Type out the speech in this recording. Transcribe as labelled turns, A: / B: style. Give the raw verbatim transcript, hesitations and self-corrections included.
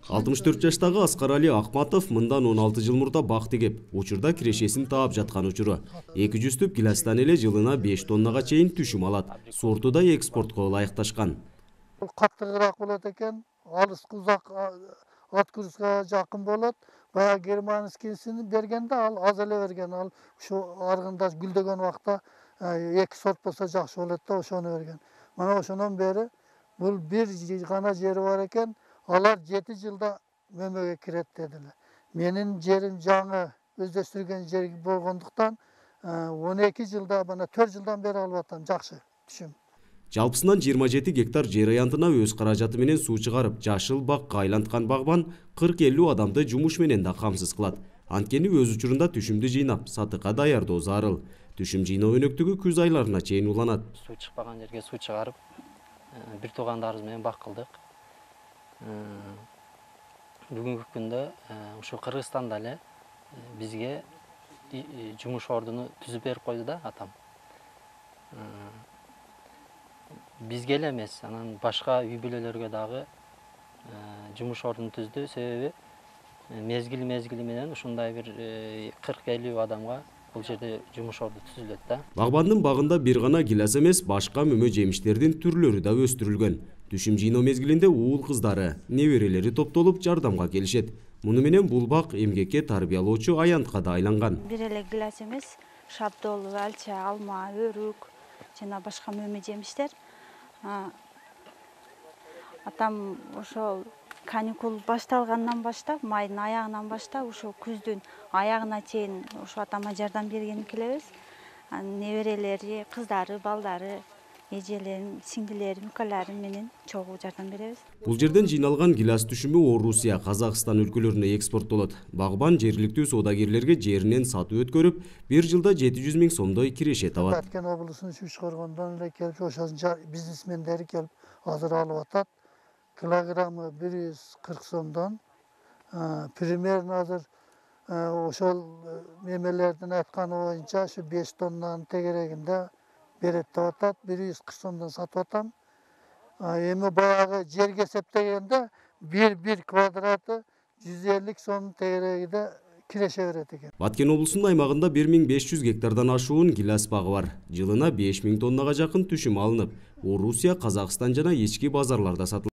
A: алтымыш төрт жаштагы Аскарали Акматов мындан он алты жыл мурда бак тегеп, учурда кирешесин таап жаткан учуру. эки жүз түп гиластан эле жылына беш тоннага чейин түшүм алат. Сорту да экспортко ылайыкташкан.
B: Каттыгыраак болот экен, алыс узак открытка жакын болот. Бая германскисин бергенде ал аз эле берген, ал ушу аргындаш гүлдөгөн убакта эки сорт болсо жакшы болот да, ошону берген. Мана ошондон бери бул бир гана жери бар экен, алар жети жылда мөмөгө кирет дедилер. Менин жерим жаңы өздөштүргөн жер болгондуктан он эки жылда, мына төрт жылдан бери алып атам, жакшы түшүм.
A: Жалпысынан жыйырма жети гектар жер аянтына өз каражаты менен суу чыгарып, жашыл бакка айланткан багбан кырк элүү адамды жумуш менен да камсыз кылат. Анткени өз учурунда түшүмдү жыйнап, сатыкка даярдоо зарыл. Түшүм жыйноо өнөктүгү күз айларына чейин уланат.
C: Суу чыкпаган жерге суу чыгарып, бир туугандарыбыз менен бак кылдык. Бүгүнкү күндө ушу Кыргызстанда эле бизге жумуш ордуну түзүп берип койду да атам. Бизге эле эмес, анан башка үй бүлөлөргө дагы жумуш ордуну түздү. Себеби мезгил мезгили менен ушундай бир кырк элүү адамга бул жерде жумуш орду түзүлөт да.
A: Багбандын багында бир гана гилас эмес, башка мөмө жемиштердин түрлөрү да өстүрүлгөн. Түшүм жыйноо мезгилинде уул кыздары, неберелери топтолуп жардамга келишет. Муну менен бул бак эмгекке тарбиялоочу аянтка да айланган.
D: Бир эле гилас эмес, шабдол, алча, алма, өрүк жана башка мөмө жемиштер. Атам ошол каникул башталгандан баштап, майдын аягынан баштап, ошо күздүн аягына чейин ошо атама жардам берген келебиз. Неберелери, кыздары, балдары, эжелерим, сиңдилерим, укаларым менен чогуу жардам беребиз.
A: Бул жерден жыйналган гилас түшүмү Орусия, Казакстан өлкөлөрүнө экспорттолот. Багбан жергиликтүү соодагерлерге жеринен сатуу өткөрүп, бир жылда жети жүз миң сомдой киреше табат.
B: Баткен облусунун Чүчкөргөндөн эле келип, ошо бизнесмендери келип азыр алып атат. Килограммы бир жүз кырк сомдон. Примерно азыр ошол мемелердин айтканы боюнча ушу беш тоннанын тегерегинде берет деп атат, бир жүз кырк сомдон сатып атам. Эми баягы жерге эсептегенде бир бир квадраты жүз элүү сом тегерегинде киреше берет экен.
A: Баткен облусунун аймагында бир миң беш жүз гектардан ашуун гилас багы бар. Жылына беш миң тоннага жакын түшүм алынып, Орусия, Казакстан жана ички базарларда сатылат.